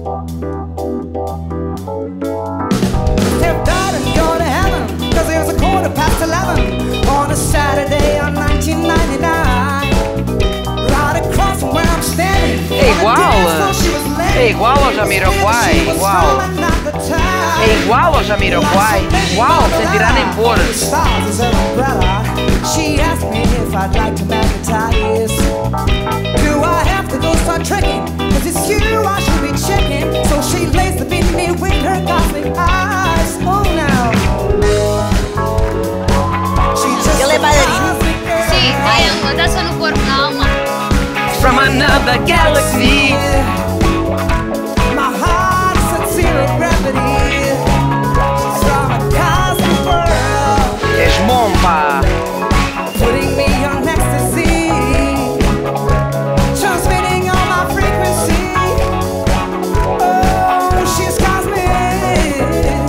Step out and go to heaven, 'cause it was a 11:15 on a Saturday of 1999. Right across from where I'm standing. É igual ao Jamiroquai, igual. É igual ao Jamiroquai, igual, sem tirar nem pôr. She asked me if I'd like to magnetize. Do I have to go start trekking? 'Cause it's you I should be checking. So she lays the beanie with her cosmic eyes. Oh now. Ele é bailarino? Sim, ela dança no corpo, na alma. From another galaxy. My heart's at zero gravity. She's from a cosmic world. És mompa. Putting me on ecstasy. Transmitting on my frequency. Oh, she's cosmic.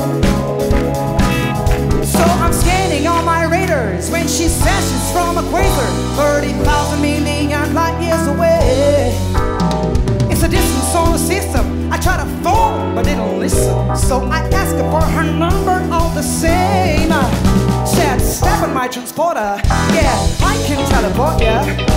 So I'm scanning all my radars when she says she's from a quasar 30,000 million light years away. It's a distant solar system. I try to phone, but they don't listen. So I ask her for her number all the same. Said, step on my transporter. Yeah, I can teleport ya.